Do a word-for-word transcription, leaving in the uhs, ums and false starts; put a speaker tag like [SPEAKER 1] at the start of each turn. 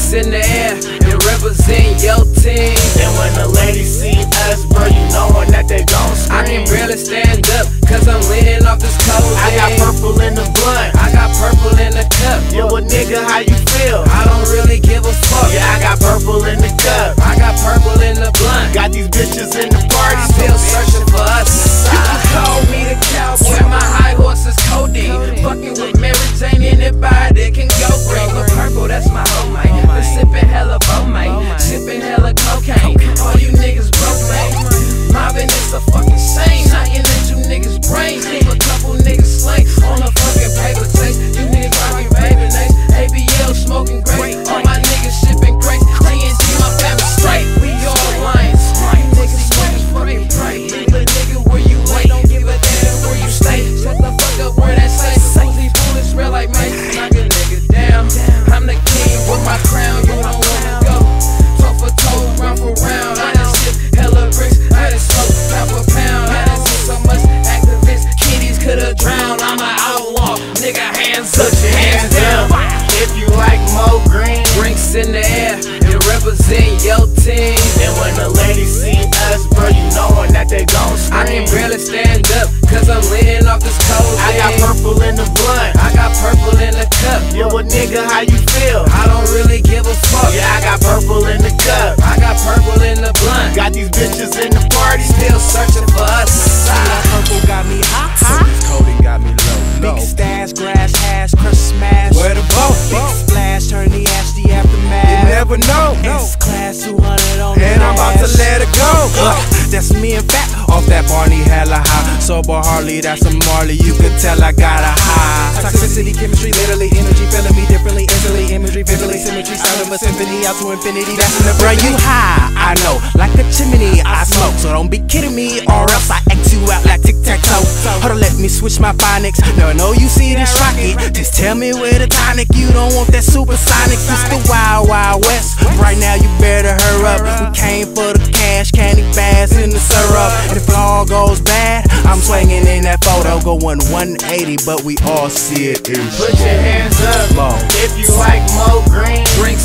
[SPEAKER 1] Drinks in the air and represent your team.
[SPEAKER 2] And when the ladies see us, bro, you knowin' that they gon' scream.
[SPEAKER 1] I can barely stand up, cause I'm leaning off this cold.
[SPEAKER 2] I got purple in the blunt,
[SPEAKER 1] I got purple in the cup.
[SPEAKER 2] Yo, a nigga, how you feel?
[SPEAKER 1] I don't really give a fuck.
[SPEAKER 2] Yeah, I got purple in the cup,
[SPEAKER 1] I got purple in the blunt.
[SPEAKER 2] got these bitches in the party,
[SPEAKER 1] Still searching for us. You can call me the cowboy. My high horse is codeine. Fucking with Mary Jane, anybody can go green. But purple, that's my home, mate. Been sipping hella Bomay, sipping hella cocaine. All you niggas broke, man. Mobbing is a fucking shame. Knocking at you niggas' brains. Leave a couple niggas slain on a fucking paper chase. You niggas rocking baby names. A B L smoking great. All my niggas shipping crates. T N G, my family straight. We all lions. Niggas smoking fucking bright. Leave a nigga where you wait. Don't give a damn where you stay. Shut the fuck up where that say. Uzi bullets smell like mace. Knock a nigga down. I'm the king with my crown. You don't wanna go. Toe for toe, round for round. I done shit hella bricks. I done smoke half a pound. I done seen so much activists. Kitties could've drowned. I'm an outlaw. Nigga, hands up, your hands down.
[SPEAKER 2] If you like Mo Green,
[SPEAKER 1] Drinks in the air and represent your team.
[SPEAKER 2] and when the ladies see us, bro, you knowin' that they gon' scream.
[SPEAKER 1] I can barely stand up, cause I'm leaning off this cold.
[SPEAKER 2] I got purple in the blunt,
[SPEAKER 1] I got purple in the cup.
[SPEAKER 2] yo, a nigga, how you feel?
[SPEAKER 1] I don't really give a fuck.
[SPEAKER 2] Yeah, I got purple in the cup,
[SPEAKER 1] I got purple in the blunt.
[SPEAKER 2] got these bitches in the party,
[SPEAKER 1] Still searching for us.
[SPEAKER 3] Purple got me hot, hot. Coding got me low, low. Big stash, grass hash, crush smash. Where the boat? Big splash, turn the ash, the aftermath. You never know. S-Class two hundred on the
[SPEAKER 4] And I'm about to
[SPEAKER 3] dash.
[SPEAKER 4] let it go.
[SPEAKER 3] Uh, that's me and Fat off that Barney hella high. Sober Harley, that's a Marley. You can tell I got a high. Toxicity, chemistry, literally energy, feeling me differently, instantly, imagery, vividly, symmetry, sound of a symphony out to infinity. That's in the brain. You high, I know, like a chimney I smoke. So don't be kidding me, or else I X you out like tic tac toe. Hold on, let me switch my phonics. No, no, you see this rocket. Just tell me where the tonic. You don't want that supersonic. It's the wild, wild west. Right now you better hurry up. We came for the cash, candy bass in the syrup. And if it all goes bad, I'm swinging in that photo, going one eighty, but we all see it.
[SPEAKER 2] put your hands up,
[SPEAKER 3] Mo.
[SPEAKER 2] if you like Mo Green,
[SPEAKER 1] Drinks